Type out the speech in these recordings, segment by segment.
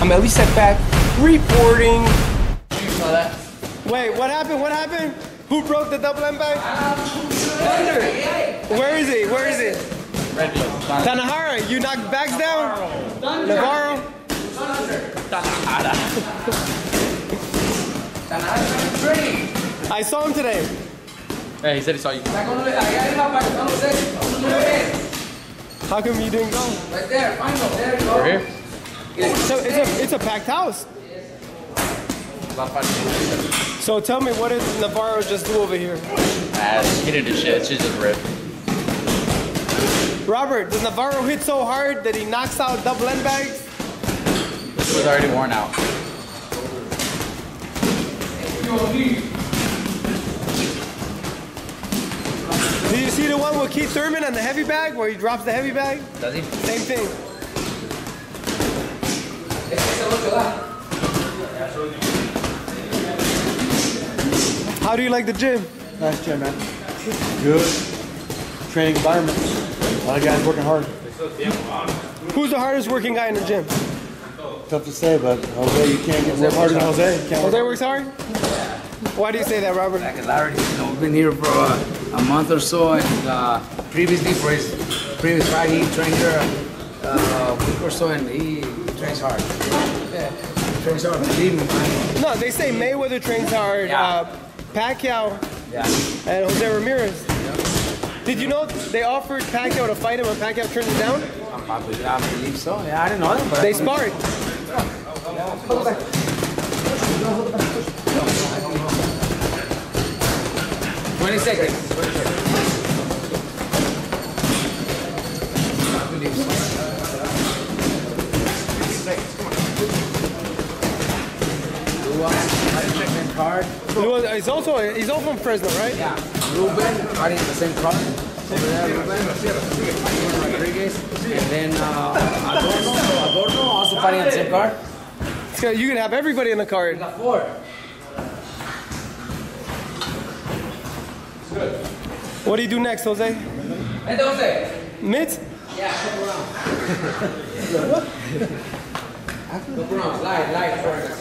I'm Elie Seckbach reporting. You saw that? Wait, what happened? What happened? Who broke the double M bag? Thunder. Where is he? Where is he? Tanahara, you knocked bags down? Navarro? I saw him today. Hey, he said he saw you. How come you didn't go? Right there, find him. There you go. We're here? So it's a packed house. So tell me, what did Navarro just do over here? He didn't do shit. She just ripped. Robert, does Navarro hit so hard that he knocks out double end bags? This was already worn out. Do you see the one with Keith Thurman on the heavy bag, where he drops the heavy bag? Does he? Same thing. How do you like the gym? Nice gym, man. Good. Training environment. A lot of guys working hard. Who's the hardest working guy in the gym? Tough to say, but Jose, you can't get more harder than Jose. Jose works hard? Why do you say that, Robert? Because I already been here for a month or so, and previously for his previous fight, he trained here a week or so, and he trains hard. Yeah, he trains hard. Believe me, man. No, they say Mayweather trains hard. Yeah. Pacquiao Yeah. and Jose Ramirez. Did you know they offered Pacquiao to fight him and Pacquiao turned him down? I believe so. Yeah, I didn't know that. But They sparred. 20 seconds. Card. He's also from Fresno, right? Yeah. Ruben fighting the same card. Over there, Ruben. Rodriguez. And then Adorno also fighting on the same card. So you can have everybody in the card. We got 4. What do you do next, Jose? Entonces. Mitts? Yeah, come around. Look around, light first.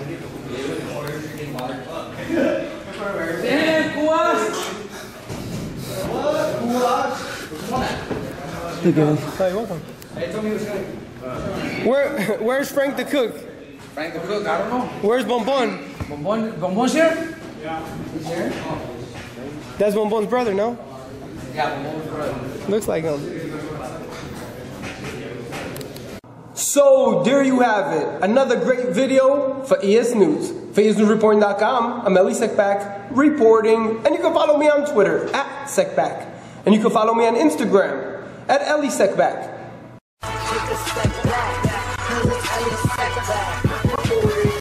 Hey, welcome. Where's Frank the cook? Frank the cook, I don't know. Where's Bonbon? Bonbon's here? Yeah. He's here? That's Bonbon's brother, no? Yeah, Bonbon's brother. Looks like him. So there you have it. Another great video for EsNews. For EsNewsReporting.com, I'm Elie Seckbach reporting, and you can follow me on Twitter @Seckbach, and you can follow me on Instagram @Elie Seckbach.